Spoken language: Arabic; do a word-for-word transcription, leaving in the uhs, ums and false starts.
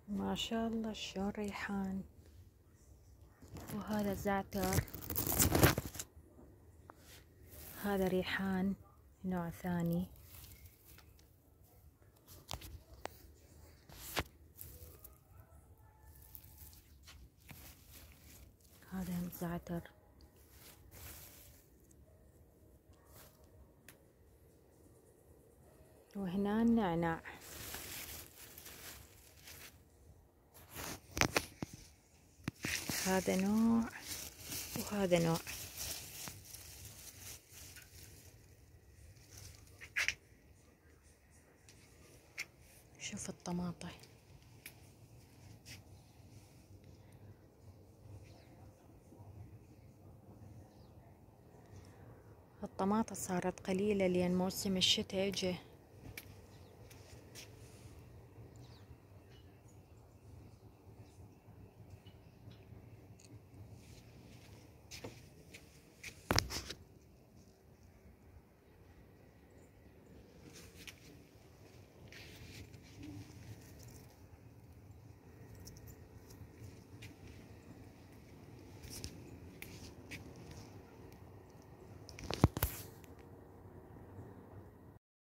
ما شاء الله شلون ريحان. وهذا زعتر، هذا ريحان نوع ثاني. هذا هم زعتر. وهنا النعناع. هذا نوع وهذا نوع. شوف الطماطة، الطماطة صارت قليلة لأن موسم الشتاء اجى.